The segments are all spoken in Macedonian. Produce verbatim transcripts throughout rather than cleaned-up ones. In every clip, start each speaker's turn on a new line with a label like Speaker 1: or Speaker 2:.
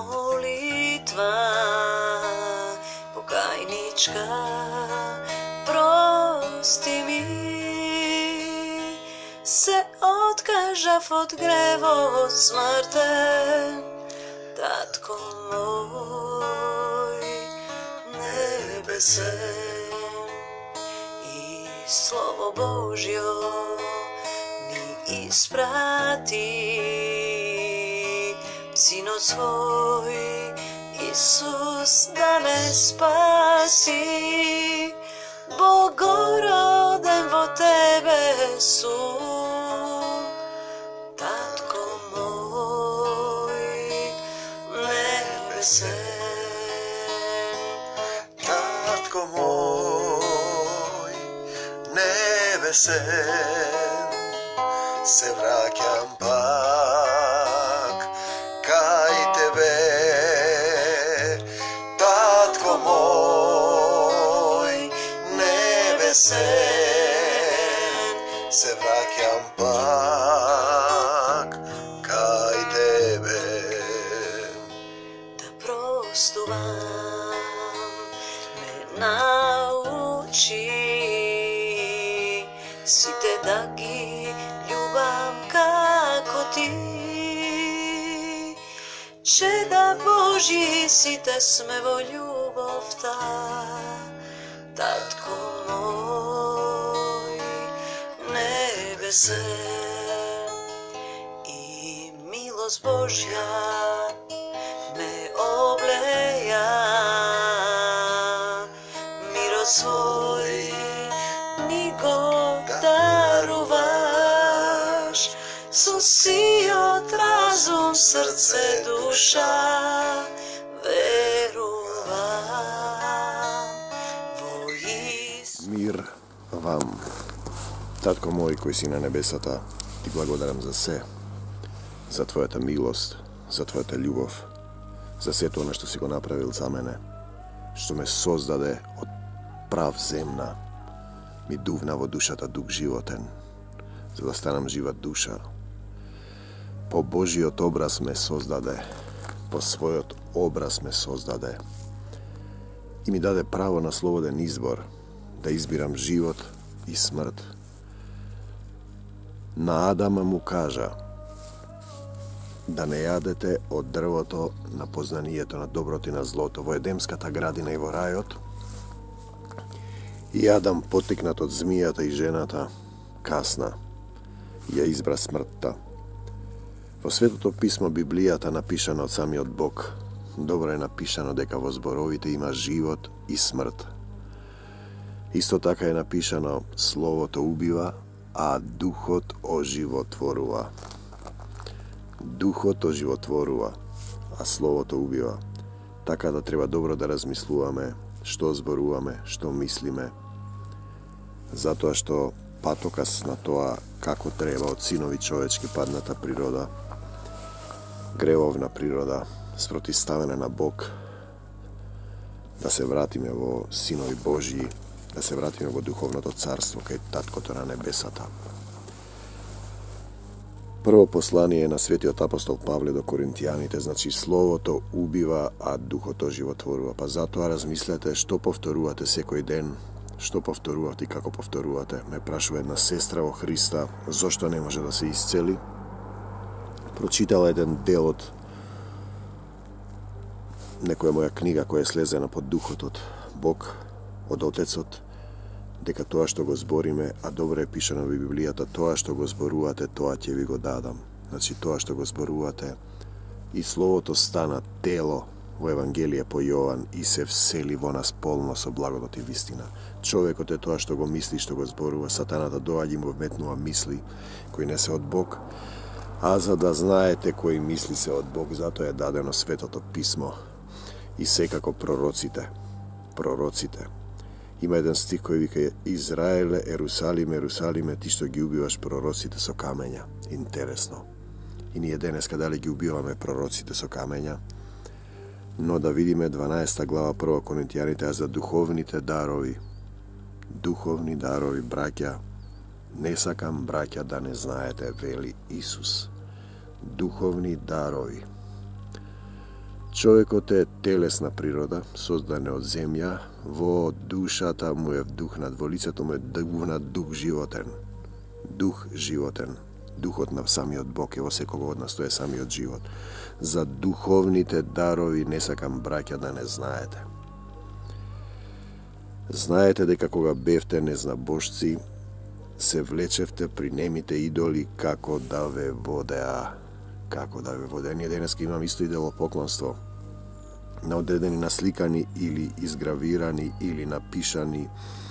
Speaker 1: molitva pokajnička, prosti mi se odkažav od grevo smrten, Tatko moj nebesen, i slovo Božjo mi isprati, Sino svoj Isus da me spasi, Bogoroden vo tebe su, Tatko moj nebesen.
Speaker 2: Tatko moj nebesen, se vraćam pak kaj tebe. Tatko moj nebesen, se vraćam pak kaj tebe.
Speaker 1: Da prostuvam me nauči, si te da gi ljubam kako ti. Čeda Božji si te smevo ljubov ta, Tatko moj nebesen, i milost Božja me obleja, miro svoj nigo daruvaš, susijot razum, srce, duša, veruvam vo Isus.
Speaker 2: Mir vam, Tatko moj koji si na nebesata, ti blagodaram za sve, za tvojata milost, za tvojata ljubav, za sve to ono što si go napravil za mene, što me sozdade od prav zemna, mi duvnavo dušata duh životen, za da stanam živa duša. Po Božijot obraz me sozdade, po svojot obraz me sozdade i mi dade pravo na sloboden izbor, da izbiram život i smrt. Na Adama mu kaža da ne jadete od drvoto na poznanijeto, na dobrot i na zloto. Vo edemskata gradina i vo rajot. I Adam potiknat od zmijata i ženata kasna je izbra smrtta. Vo Sveto pismo Biblijata napišano od sami od Bog, dobro je napišano deka vo zborovite ima život i smrt. Isto tako je napišano slovo to ubiva, a duhot oživotvorува. Duhot oživotvorува, a slovo to ubiva. Така да треба добро да размислуваме што зборуваме, што мислиме. Затоа што патокас на тоа како треба од синови човечки падната природа, гревовна природа, спротивставена на Бог, да се вратиме во синови Божии, да се вратиме во духовното царство кај Таткото на небесата. Прво послание на светиот апостол Павле до Коринтијаните, значи словото убива, а духото животворува. Па затоа размислете што повторувате секој ден, што повторувате и како повторувате. Ме прашува една сестра во Христа, зошто не може да се исцели. Прочитала еден дел од некоја моја книга која е слезена под духот од Бог, од Отецот, дека тоа што го збориме, а добро е пишано во Библијата, тоа што го зборувате, тоа ќе ви го дадам. Значи тоа што го зборувате, и словото стана тело во Евангелие по Јован и се всели во нас полно со благодат и вистина. Човекот е тоа што го мисли, што го зборува. Сатаната доаѓа и му вметнува мисли кои не се од Бог, а за да знаете кои мисли се од Бог, затоа е дадено Светото писмо и секако пророците. Пророците. Има еден стих кој вика: Израеле, Ерусалиме, Ерусалиме, ти што ги убиваш пророците со камења. Интересно. И ние денеска дали ги убиваме пророците со камења? Но да видиме дванаесета глава прво Коринтијаните, а за духовните дарови. Духовни дарови, браќа, не сакам, браќа, да не знаете, вели Исус. Духовни дарови. Човекот е телесна природа, создана од земја, во душата му е вдухнат, во лицето му е вдухнат дух животен. Дух животен. Духот на самиот Бог е во секого од нас, тој е самиот живот. За духовните дарови не сакам, браќа, да не знаете. Знаете дека кога бевте незнабожци, се влечевте при немите идоли како да ве водеа. Како да ве водеа. Ние денеска имам исто идолопоклонство на одредени насликани или изгравирани или напишани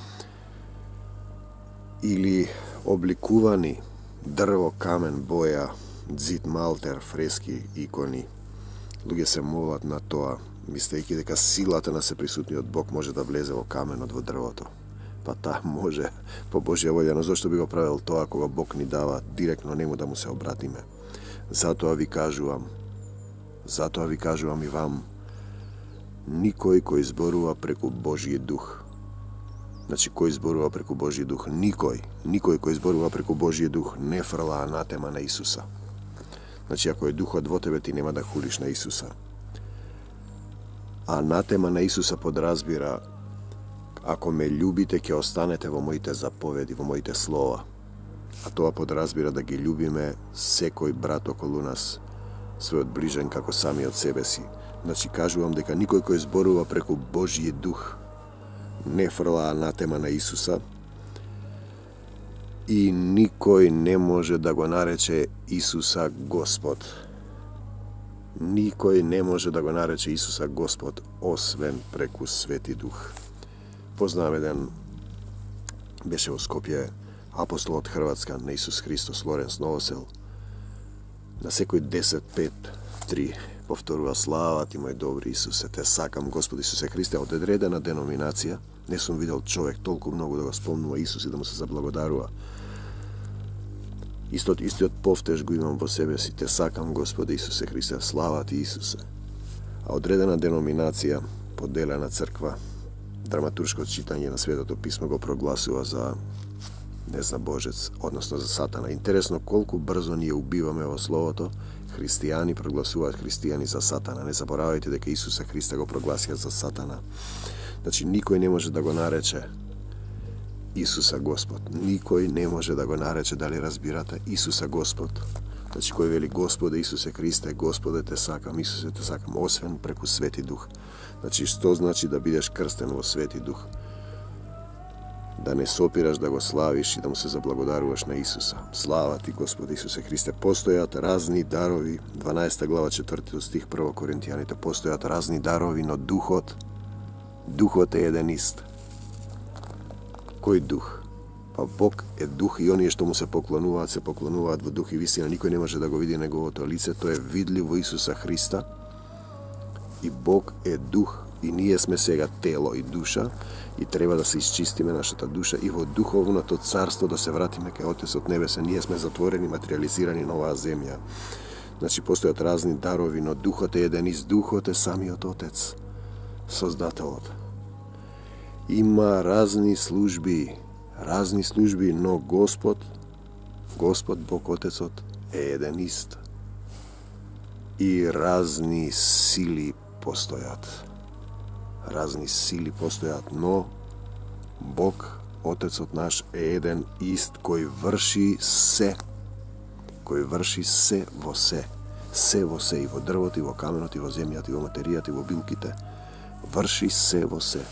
Speaker 2: или обликувани дрво, камен, боја, дзид, малтер, фрески, икони. Луѓе се молат на тоа, мислејќи дека силата на сеприсутниот Бог може да влезе во каменот, во дрвото. Па таа може по Божја волја, но зошто би го правил тоа кога Бог ни дава директно нему да му се обратиме? Затоа ви кажувам, затоа ви кажувам и вам, никој кој зборува преку Божји дух. Значи, кој зборува преку Божји дух? Никој. Никој кој зборува преку Божји дух не фрла анатема на Исуса. Значи, ако е духот во тебе, ти нема да хулиш на Исуса. Анатема на Исуса подразбира, ако ме љубите, ќе останете во моите заповеди, во моите слова. А тоа подразбира да ги љубиме секој брат околу нас, својот ближен како самиот себе си. Значи, кажувам дека никој кој зборува преку Божји дух не фрла анатема на Исуса и никој не може да го нарече Исуса Господ. Никој не може да го нарече Исуса Господ, освен преку Свети Дух. Познавам еден, беше во Скопје, апостол од Хрватска, на Исус Христос, Лоренс Новосел. На секој десет пет три повторува: слава ти, мој добри Исусе, те сакам, Господи Исусе Христе. Од одредена деноминација не сум видел човек толку многу да го спомнува Исус и да му се заблагодарува. Истот, истиот повтеж го имам во себе си: те сакам, Господи Исусе Христе, слава ти, Исусе. А одредена деноминација, поделена црква, драматуршко читање на Светото писмо го прогласува за незнабожец, односно за сатана. Интересно колку брзо ние убиваме во словото. Христијани прогласуваат христијани за сатана. Не заборавајте дека Исуса Христа го прогласија за сатана. Значи, никој не може да го нарече Исуса Господ. Никој не може да го нарече, дали разбирате, Исуса Господ. Значи, кој вели: Господе Исусе Христе, Господе те сакам, Исусе те сакам, освен преку Свети Дух. Значи, што значи да бидеш крстен во Свети Дух? Да не сопираш да го славиш и да му се заблагодаруваш на Исуса. Слава ти, Господи Исусе Христе. Постојат разни дарови, дванаесета глава, четвртиот стих, прво Коринтијаните, постојат разни дарови, но Духот, Духот е еден ист. Кој дух? Па Бог е дух и оние што му се поклонуваат, се поклонуваат во дух и вистина. Никој не може да го види неговото лице, тоа е видливо во Исуса Христа. И Бог е дух и ние сме сега тело и душа и треба да се исчистиме нашата душа и во духовното царство да се вратиме кај Отецот Небесен. Ние сме затворени, материализирани на оваа земја. Значи, постојат разни дарови, но Духот е еден ист. Духот е самиот Отец, Создателот. Има разни служби, разни служби, но Господ, Господ Бог Отецот е еден ист. И разни сили постојат. Разни сили постојат, но Бог, Отецот наш, е еден ист кој врши се. Кој врши се во се. Се во се, и во дрвото, и во каменот, и во земјата, и во материјата, и во билките. Врши се во се.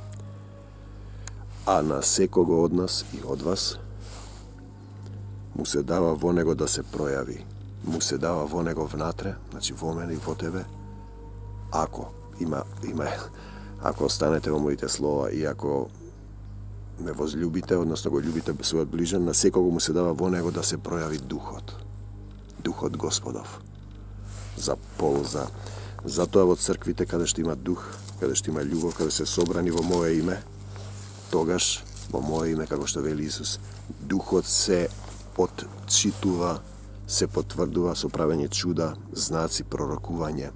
Speaker 2: А на секого од нас и од вас му се дава во него да се пројави. Му се дава во него внатре, значи во мене и во тебе, ако има, има, ако останете во моите слова и ако ме возлюбите, односно го љубите својот ближен, на секого му се дава во него да се пројави Духот. Духот Господов. За полза. Затоа во црквите, каде што има дух, каде што има љубов, каде се собрани во мое име, тогаш во мое име, како што вели Исус, Духот се отчитува, се потврдува со правење чуда, знаци, пророкување.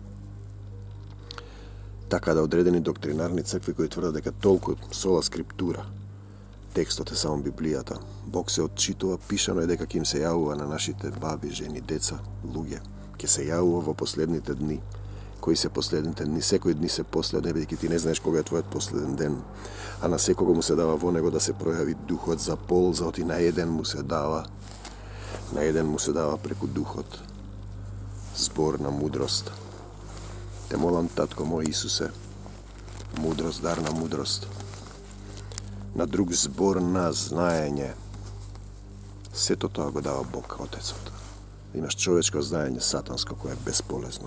Speaker 2: Така да одредени доктринарни цркви кои тврдат дека толку сола скриптура, текстот е само Библијата, Бог се отчитува, пишано е дека ќе им се јавува на нашите баби, жени, деца, луѓе, ќе се јавува во последните дни кои се последните дни. Секој дни се последни, бидејќи ти не знаеш кога е твојот последен ден. А на секого му се дава во него да се пројави духот за полза, оти на еден му се дава. На еден му се дава преку духот. Збор на мудрост. Те молам, татко мој Исусе, мудрост, дар на мудрост. На друг збор на знаење. Сето тоа го дава Бог, Отецот. Имаш човечко знаење, сатанско, кое е бесполезно.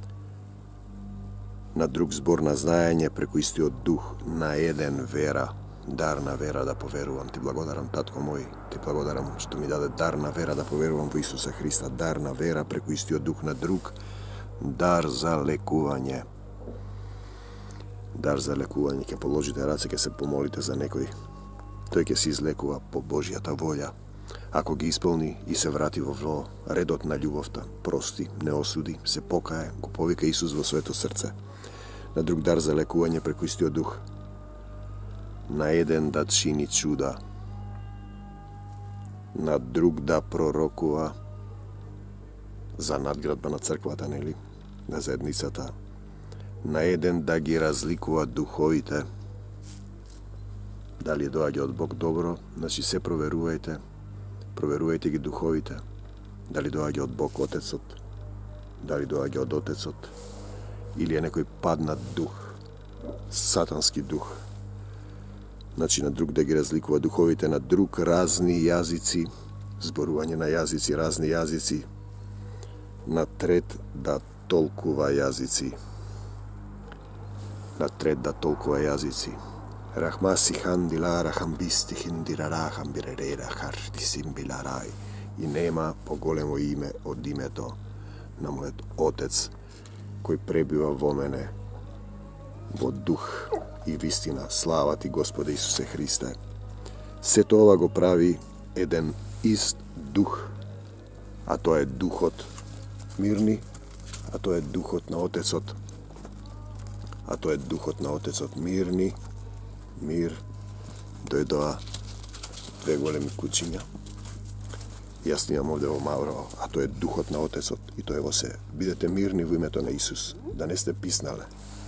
Speaker 2: На друг збор на знаење преку истиот дух, на еден вера, дар на вера да поверувам. Ти благодарам, татко мој, ти благодарам што ми даде дар на вера да поверувам во Исуса Христа, дар на вера преку истиот дух, на друг дар за лекување. Дар за лекување, ќе положите раце, ќе се помолите за некој. Тој ќе се излекува по Божјата волја. Ако ги исполни и се врати во редот на љубовта, прости, не осуди, се покае, го повика Исус во своето срце. На друг дар за лекување преку истиот дух. На еден да чини чуда. На друг да пророкува за надградба на црквата, нели? На заедницата. На еден да ги разликува духовите. Дали доаѓа од Бог добро, значи се проверувајте. Проверувајте ги духовите. Дали доаѓа од Бог Отецот, дали доаѓа од Отецот, или е некој паднат дух, сатански дух. Значи на друг да ги разликува духовите, на друг разни јазици, зборување на јазици, разни јазици, на трет да толкува јазици. На трет да толкува јазици. Рахмаси хандила рахамбисти хиндирара хамбиререра хартисимбиларај. И нема поголемо име од името на мојот Отец, кој пребива во мене, во дух и вистина. Слава ти, Господе Исусе Христе. Сето ова го прави еден ист дух, а тоа е духот мирни, а тоа е духот на Отецот. А тоа е духот на Отецот мирни, мир. Дојдоа две големи кучиња. Јас снимам овде во Маврово, а тоа е духот на Отецот и тоа е во се. Бидете мирни во името на Исус, да не сте писнале.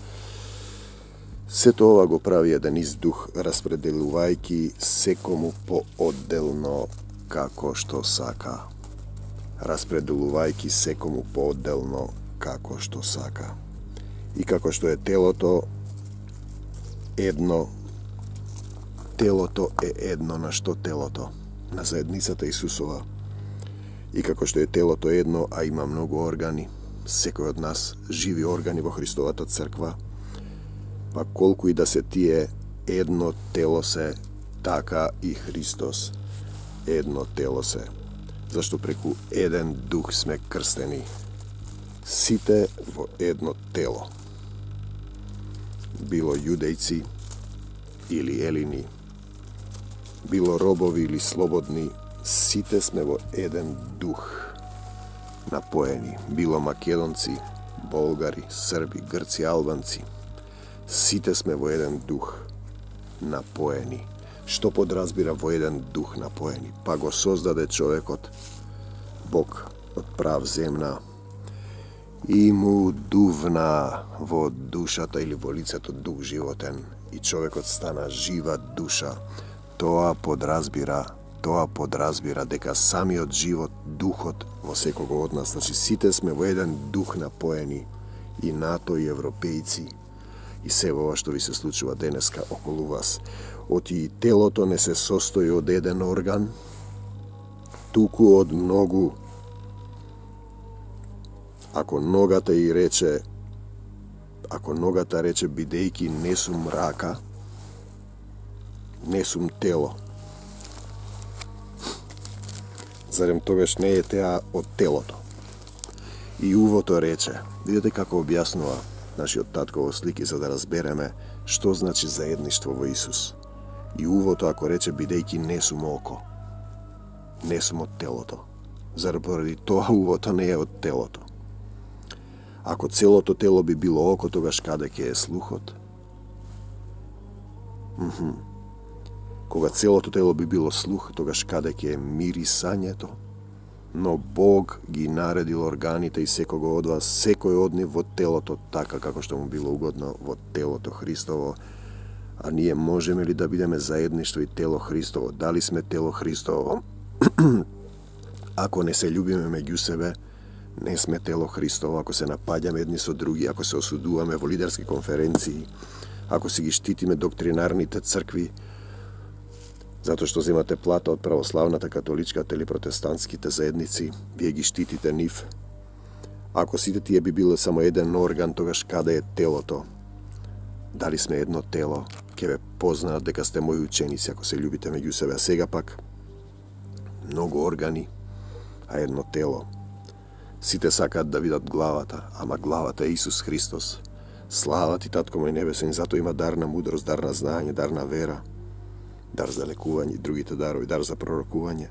Speaker 2: Сето ова го прави еден ист дух, распределувајќи секому поодделно како што сака. Распределувајќи секому поодделно како што сака. И како што е телото едно, телото е едно на што телото, на заедницата Исусова. И како што е телото едно, а има многу органи, секој од нас живи органи во Христовата црква, па колку и да се тие едно тело се, така и Христос едно тело се. Зашто преку еден дух сме крстени, сите во едно тело. Било јудејци или елини, било робови или слободни, сите сме во еден дух напоени. Било македонци, болгари, срби, грци, албанци, сите сме во еден дух напоени. Што подразбира во еден дух напоени? Па го создаде човекот, Бог од прав земна, и му дувна во душата или во лицето дух животен, и човекот стана жива душа. Тоа подразбира, тоа подразбира дека самиот живот, духот во секого од нас, значи сите сме во еден дух напоени, и НАТО, и европејци, и се ова што ви се случува денеска околу вас. Оти и телото не се состои од еден орган, туку од многу. Ако ногата и рече, ако ногата рече бидејќи не сум рака, не сум тело, зарем тогаш не е теа од телото? И увото рече, видите како објаснува нашиот татко во слики, за да разбереме што значи заедништво во Исус. И увото ако рече бидејќи не сум око, не сум од телото, зарем поради тоа увото не е од телото. Ако целото тело би било око, тогаш каде ќе е слухот? Мхм. Кога целото тело би било слух, тогаш каде ќе е мирисањето? но Бог ги наредил органите и секого од вас, секој од нив во телото, така како што му било угодно во телото Христово. А ние можеме ли да бидеме заедништво и тело Христово? Дали сме тело Христово? Ако не се љубиме меѓу себе, не сме тело Христово. Ако се напаѓаме едни со други, ако се осудуваме во лидерски конференции, ако си ги штитиме доктринарните цркви, затоа што земате плата од православната, католичката или протестантските заедници, вие ги штитите нив. Ако сите тие би било само еден орган, тогаш каде е телото? Дали сме едно тело? Ке ве познаат дека сте мои ученици ако се љубите меѓу себе. А сега пак, многу органи, а едно тело. Сите сакаат да видат главата, ама главата е Исус Христос. Слава ти, Татко мој небесен, зато има дар на мудрост, дар на знаење, дар на вера, дар за лекување, другите дарови, дар за пророкување.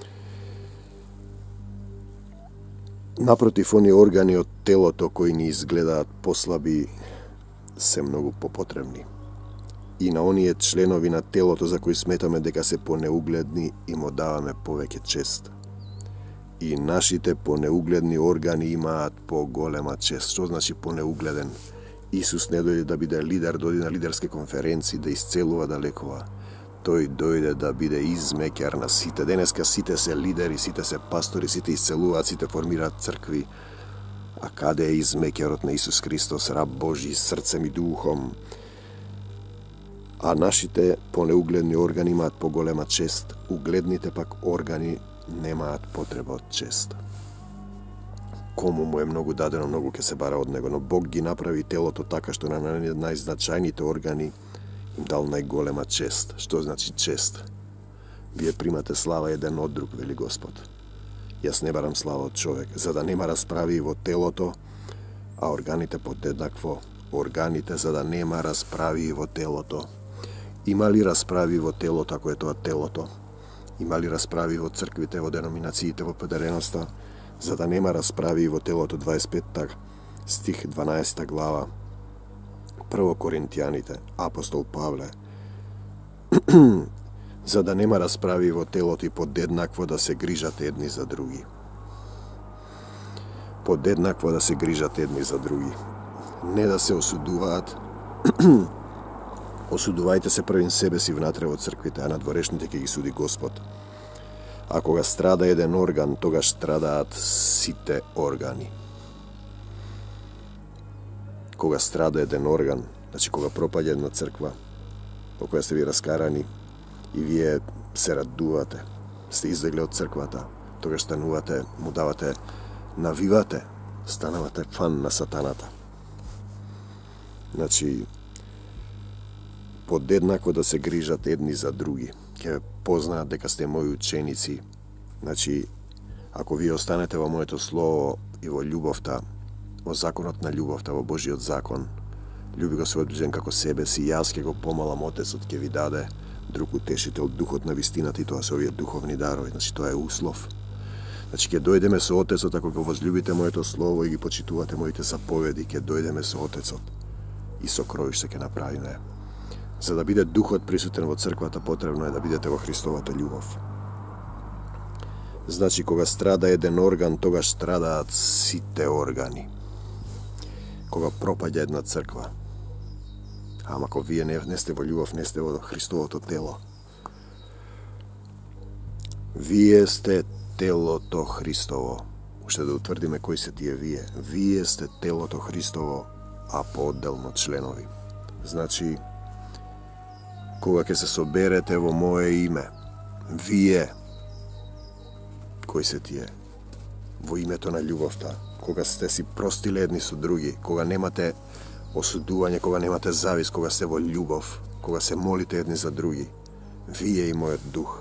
Speaker 2: Напротив, они органи од телото кои ни изгледаат послаби се многу попотребни. И на оние членови на телото за кои сметаме дека се понеугледни им одаваме повеќе чест. И нашите понеугледни органи имаат поголема чест. Што значи понеугледен? Исус не дојде да биде лидер, дојде на лидерски конференции, да исцелува, да лекува. Тој дојде да биде измеќар на сите. Денеска сите се лидери, сите се пастори, сите исцелуваат, сите формираат цркви. А каде е измеќарот на Исус Христос, раб Божи, срцем и духом? А нашите понеугледни органи имаат поголема чест, угледните пак органи немаат потреба од чест. Кому му е многу дадено, многу ќе се бара од него, но Бог ги направи телото така што на најзначајните органи им дал најголема чест. Што значи чест? Вие примате слава еден од друг, вели Господ. Јас не барам слава од човек, за да нема расправи во телото, а органите подеднакво. Органите за да нема расправи во телото. Има ли расправи во телото, ако е тоа телото? Има ли расправи во црквите, во деноминациите, во подареноста? За да нема расправи во телото, дваесет и петта стих, дванаесета глава, Прво Коринтијаните, апостол Павле. За да нема расправи во телото и подеднакво да се грижат едни за други. Подеднакво да се грижат едни за други. Не да се осудуваат. Осудувајте се првин себе си внатре во црквите, а надворешните ќе ги суди Господ. А кога страда еден орган, тогаш страдаат сите органи. Кога страда еден орган, значи кога пропаѓа една црква, во која сте ви раскарани и вие се радувате, сте излегле од црквата, тогаш станувате, му давате, навивате, станавате фан на сатаната. Значи, подеднако да се грижат едни за други. Ќе познаат дека сте мои ученици. Значи, ако вие останете во моето слово и во љубовта, во законот на љубовта, во Божиот закон, љуби го својот ближен како себе си, јас ќе го помалам, Отецот ќе ви даде друг утешител, духот на вистината, и тоа се овие духовни дарови. Значи, тоа е услов. Значи, ќе дојдеме со Отецот, ако го возлюбите моето слово и ги почитувате моите заповеди, ќе дојдеме со Отецот и сокровиште ќе направиме. За да биде духот присутен во црквата, потребно е да бидете во Христовата љубов. Значи, кога страда еден орган, тогаш страдаат сите органи. Кога пропаѓа една црква, ама ако вие не, не сте во љубов, не сте во Христовото тело. Вие сте телото Христово. Уште да утврдиме кои се тие вие. Вие сте телото Христово, а поодделно членови. Значи, кога ќе се соберете во мое име, вие, кои се тие? Во името на љубовта, кога сте си простиле едни со други, кога немате осудување, кога немате завис, кога сте во љубов, кога се молите едни за други, вие и мојот дух.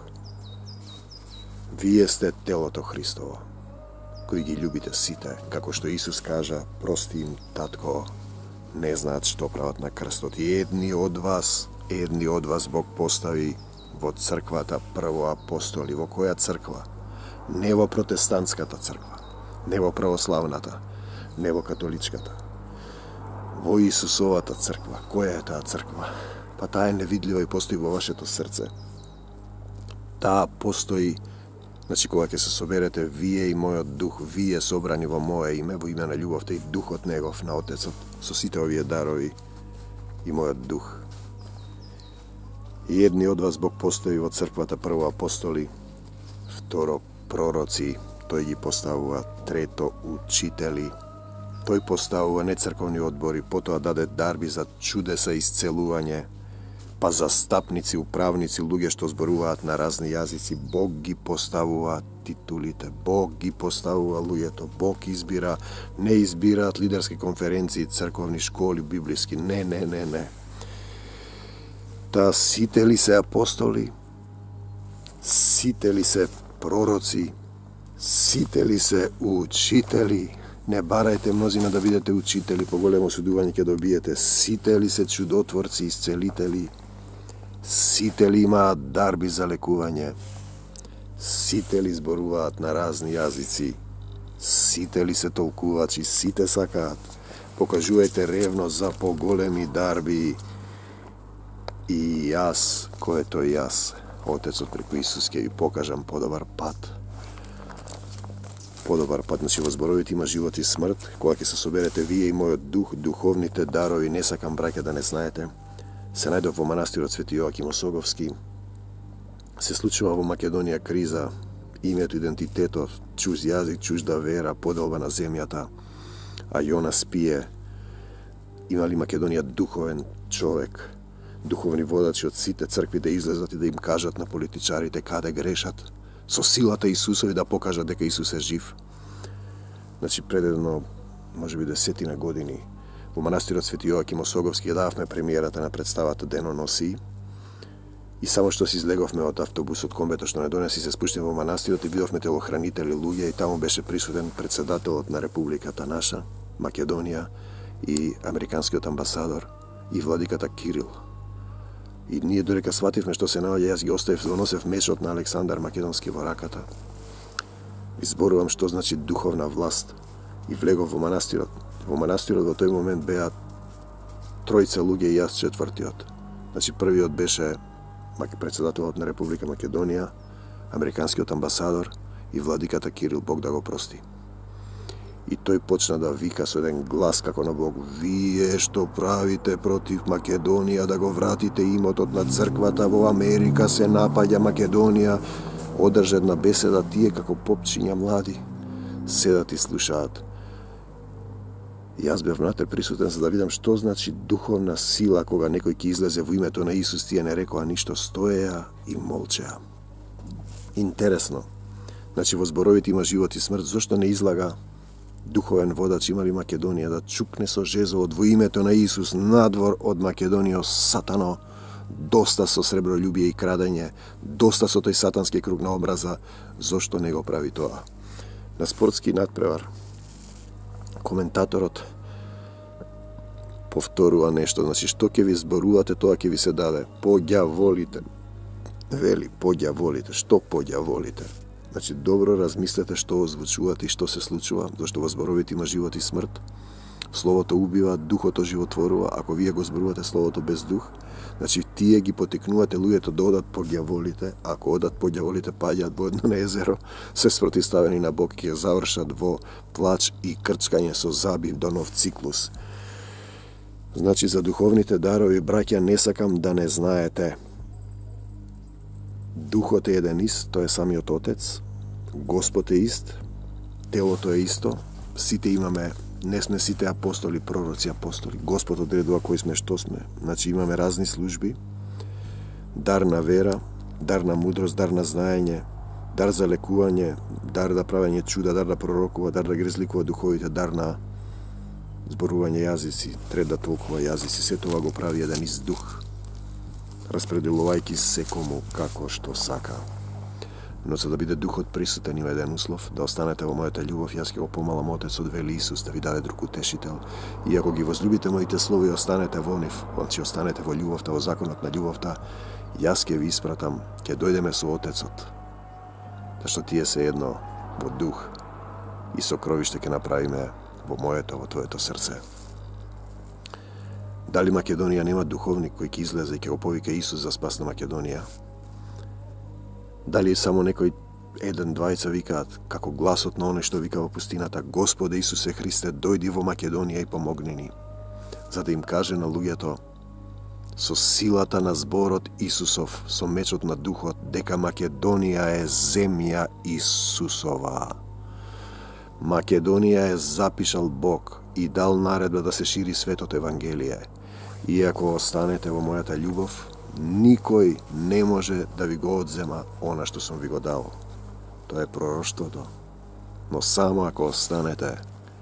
Speaker 2: Вие сте телото Христово, кои ги љубите сите, како што Исус кажа, прости им, Татко, не знаат што прават на крстот. И едни од вас, едни од вас Бог постави во црквата прво апостоли. Во која црква? Не во протестантската црква, не во православната, не во католичката. Во Исусовата црква. Која е таа црква? Па таа е невидлива и постои во вашето срце. Таа постои, Значи, кога ќе се соберете, вие и мојот дух, вие собрани во моje име, во име на љубовта и духот негов на Отецот, со сите овие дарови и мојот дух. И едни од вас Бог постави во црквата, прво апостоли, второ пророци, тој ги поставува, трето учители, тој поставува нецрковни одбори, потоа даде дарби за чудеса и исцелување, па застапници, управници, луѓе што зборуваат на разни јазици. Бог ги поставува титулите, Бог ги поставува луѓето, Бог избира, не избираат лидерски конференции, црковни школи, библиски, не, не, не, не. Та сите ли се апостоли, сите ли се пророци, сите ли се учители, не барајте мнозина да бидете учители, поголемо судување ќе добиете, сите ли се чудотворци, исцелители, сите ли имаат дарби за лекување, сите ли зборуваат на разни јазици, сите ли се толкувачи, сите сакаат, покажувајте ревност за поголеми дарби. И јас, кој е тој јас, Отецот преку Исус, ќе ви покажам подобар пат. Подобар пат, значи во зборовите има живот и смрт, кога ќе се соберете вие и мојот дух, духовните дарови, не сакам браќа да не знаете, се најдов во манастирот Свети Јоаким Осоговски, се случува во Македонија криза, името, идентитетот, чуж јазик, чужда вера, поделба на земјата, а Јона спие. Има ли Македонија духовен човек, духовни водачи од сите цркви да излезат и да им кажат на политичарите каде грешат, со силата Исусови да покажат дека Исус е жив. Значи, пред едно, може би десетина години, во манастирот Свети Јоаким Осоговски ја дававме премиерата на представата Деноносии и само што си излеговме од автобусот комбето што не донеси, се спуштим во манастирот и видовме телохранители луѓе и таму беше присутен председателот на Републиката наша, Македонија, и американскиот амбасадор и владиката Кирил. И ние додека свативме што се наоѓа, јас ги оставив, доносев мечот на Александар Македонски во раката. Изборувам што значи духовна власт и влегов во манастирот. Во манастирот во тој момент беа тројца луѓе и јас четвртиот. Значи првиот беше председателот на Република Македонија, американскиот амбасадор и владиката Кирил, Бог да го прости. И тој почна да вика со еден глас како на Бог: вие што правите против Македонија, да го вратите имотот на црквата во Америка, се напаѓа Македонија. Одржа една беседа, тие како попчиња млади седат и слушаат. Јас бев внатре присутен за да видам што значи духовна сила кога некој ќе излезе во името на Исус, тие не рекоа ништо, стоеа и молчеа. Интересно. Значи во зборовите има живот и смрт, зошто не излага духовен водач има ли Македонија да чукне со жезлот во името на Исус надвор од Македонија, сатано, доста со сребролюбие и крадење, доста со тој сатански круг на образа, зошто не го прави тоа? На спортски надпревар коментаторот повторува нешто, значи што ќе ви зборувате, тоа ќе ви се даде. Поѓа волите. Вели, поѓа волите. Што поѓа волите? Значи, добро размислете што озвучувате и што се случува, зашто во зборовите има живот и смрт. Словото убива, духот оживотворува. Ако вие го зборувате словото без дух, значи тие ги потикнувате луѓето да одат по ѓаволите. Ако одат по ѓаволите, паѓаат во едно езеро, се спротивставени на Бог, ќе завршат во плач и крчкање со заби до нов циклус. Значи, за духовните дарови, браќа, не сакам да не знаете. Духот е еден ист, тој е самиот Отец, Господ е ист, телото е исто, сите имаме, не сме сите апостоли, пророци, апостоли. Господ одредува кои сме, што сме. Значи имаме разни служби, дар на вера, дар на мудрост, дар на знаење, дар за лекување, дар да правење чуда, дар да пророкува, дар да ги разликува духовите, дар на зборување јазици, трет да толкува јазици, се тоа го прави еден ист дух, распределувајќи секому како што сака. Но за да биде духот присутен има еден услов, да останете во мојата љубов, јас ќе го помалам Отецот, вели Исус, да ви даде друг утешител. И ако ги возлюбите моите слови и останете во нив, значи останете во љубовта, во законот на љубовта, јас ќе ви испратам, ќе дојдеме со Отецот. Зашто тие се едно во дух и со кровиште ќе направиме во моето, во твоето срце. Дали Македонија нема духовник кој ќе излезе и ќе го повика Исус за спас на Македонија? Дали само некој еден, двајца викаат, како гласот на оној што вика во пустината: Господе Исусе Христе, дојди во Македонија и помогни ни. За да им каже на луѓето, со силата на зборот Исусов, со мечот на Духот, дека Македонија е земја Исусова. Македонија е запишал Бог и дал наредба да се шири светот Евангелие. И ако останете во мојата љубов, никој не може да ви го одзема она што сум ви го дал. Тоа е пророштвото. Но само ако останете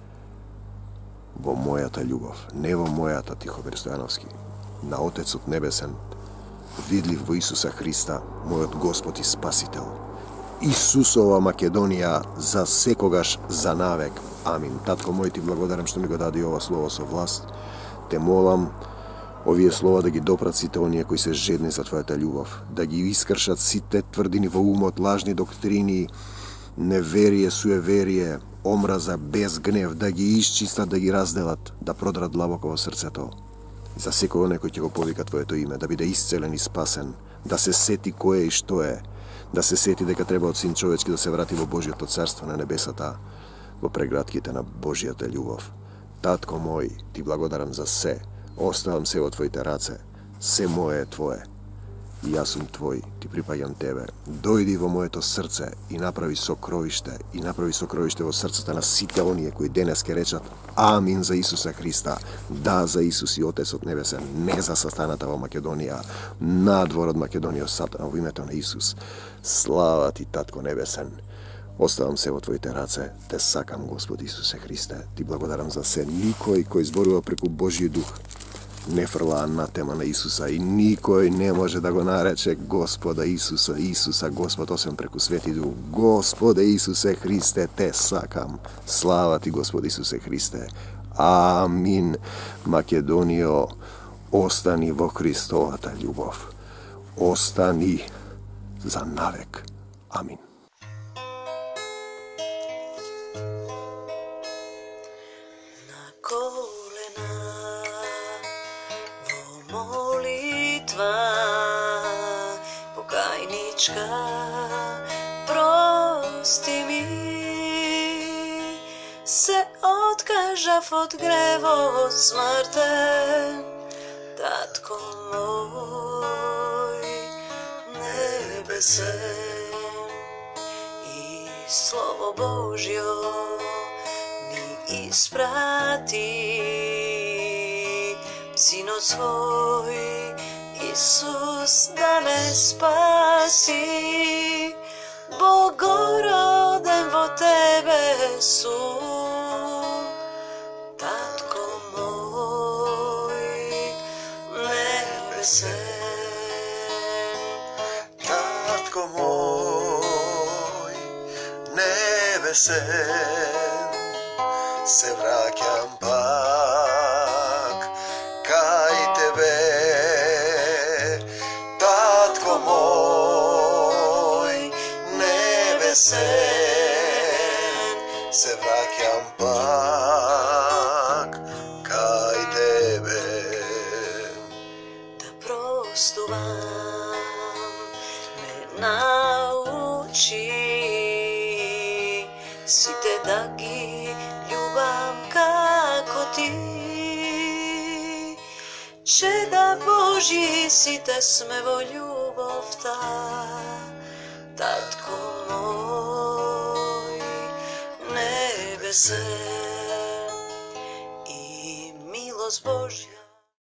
Speaker 2: во мојата љубов, не во мојата, Тихомир Стојановски, на Отецот Небесен, видлив во Исуса Христа, мојот Господ и Спасител. Исусова Македонија за секогаш, за навек. Амин. Татко мој, ти благодарам што ми го даде ова слово со власт. Те молам овие слова да ги допрат сите оние кои се жедни за твојата љубов, да ги искршат сите тврдини во умот, лажни доктрини, неверие, суеверие, омраза, без гнев, да ги исчистат, да ги разделат, да продрат длабоко во срцето. И за секој оној кој ќе го повика твоето име, да биде исцелен и спасен, да се сети кој е и што е, да се сети дека треба од Син човечки да се врати во Божјото царство на небесата, во прегратките на Божјата љубов. Татко мој, ти благодарам за се. Оставам се во твоите раце. Се мое е твое. И јас сум твој, ти припаѓам тебе. Дојди во моето срце и направи сокровиште, и направи сокровиште во срцата на сите оние кои денес ке речат Амин за Исуса Христа, да за Исус и Отецот Небесен, не за сатаната во Македонија, надвор од Македонија сатана во името на Исус. Слава ти, Татко Небесен. Оставам се во твоите раце, те сакам, Господи Исусе Христе. Ти благодарам за се. Никој кој зборува преку Божји дух не фрла анатема на Исуса и никој не може да го нарече Господа Исуса, Исуса Господ, освен преку Свети Дух. Господе Исусе Христе, те сакам. Слава ти, Господи Исусе Христе. Амин. Македонијо, остани во Христовата љубов. Остани за навек. Амин.
Speaker 1: Покајничка, прости ми, се откажав од гревот смртен, Татко мој небесен, и Слово Божјо ми испрати, Синот свој Исус да ме спаси, Богороден во тебе сум, Татко мој небесен.
Speaker 2: Татко мој небесен, се враќам пак кај тебе. Татко мој небесен, се враќам пак кај тебе.
Speaker 1: Да простувам ме научи, сите да ги љубам како ти, че да Божји сите сме во љубовта, Татко мој небесен, и милост Божја